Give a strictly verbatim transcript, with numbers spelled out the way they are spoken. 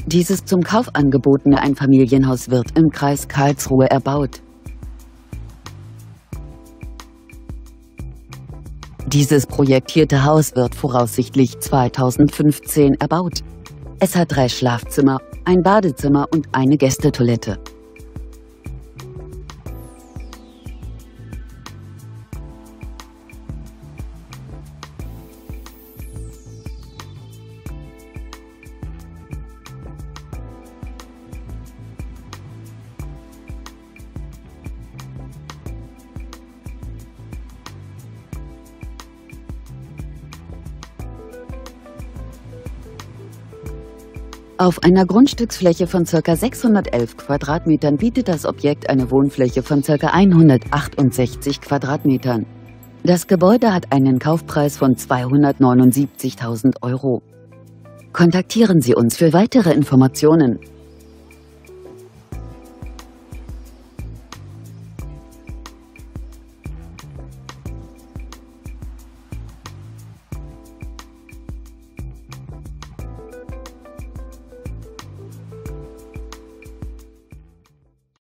Dieses zum Kauf angebotene Einfamilienhaus wird im Kreis Karlsruhe erbaut. Dieses projektierte Haus wird voraussichtlich zweitausendfünfzehn erbaut. Es hat drei Schlafzimmer, ein Badezimmer und eine Gästetoilette. Auf einer Grundstücksfläche von ca. sechshundertelf Quadratmetern bietet das Objekt eine Wohnfläche von ca. hundertachtundsechzig Quadratmetern. Das Gebäude hat einen Kaufpreis von zweihundertneunundsiebzigtausend Euro. Kontaktieren Sie uns für weitere Informationen.